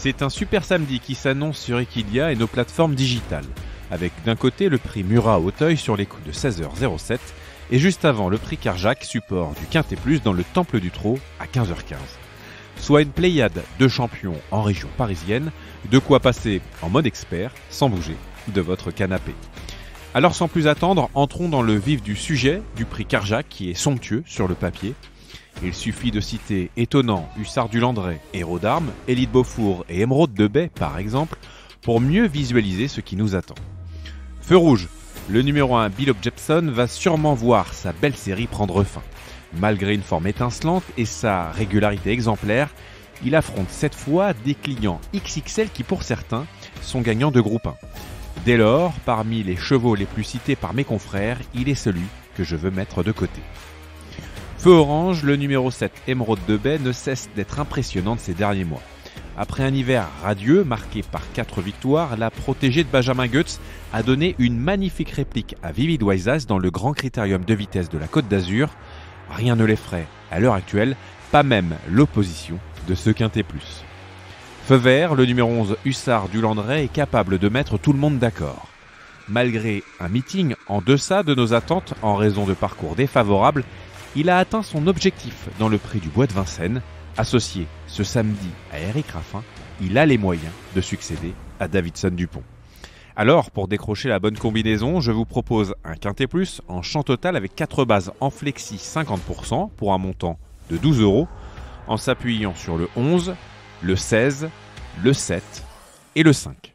C'est un super samedi qui s'annonce sur Equidia et nos plateformes digitales, avec d'un côté le prix Murat à Auteuil sur les coups de 16h07 et juste avant le prix Carjac, support du Quintet Plus dans le Temple du Trot à 15h15. Soit une pléiade de champions en région parisienne, de quoi passer en mode expert sans bouger de votre canapé. Alors sans plus attendre, entrons dans le vif du sujet du prix Carjac qui est somptueux sur le papier. Il suffit de citer Étonnant, Hussard du Landré, Héros d'Armes, Élite Beaufour et Émeraude de Baie par exemple, pour mieux visualiser ce qui nous attend. Feu rouge, le numéro 1 Bill Jepson va sûrement voir sa belle série prendre fin. Malgré une forme étincelante et sa régularité exemplaire, il affronte cette fois des clients XXL qui pour certains sont gagnants de groupe 1. Dès lors, parmi les chevaux les plus cités par mes confrères, il est celui que je veux mettre de côté. Feu orange, le numéro 7 Émeraude de Baie ne cesse d'être impressionnante ces derniers mois. Après un hiver radieux marqué par 4 victoires, la protégée de Benjamin Goetz a donné une magnifique réplique à Vivid Wise dans le grand critérium de vitesse de la Côte d'Azur. Rien ne l'effraie à l'heure actuelle, pas même l'opposition de ce Quintet Plus. Feu vert, le numéro 11 Hussard du Landré est capable de mettre tout le monde d'accord. Malgré un meeting en deçà de nos attentes en raison de parcours défavorables, il a atteint son objectif dans le prix du Bois de Vincennes. Associé ce samedi à Eric Raffin, il a les moyens de succéder à Davidson Dupont. Alors, pour décrocher la bonne combinaison, je vous propose un Quintet Plus en champ total avec 4 bases en flexi 50% pour un montant de 12 €, en s'appuyant sur le 11, le 16, le 7 et le 5.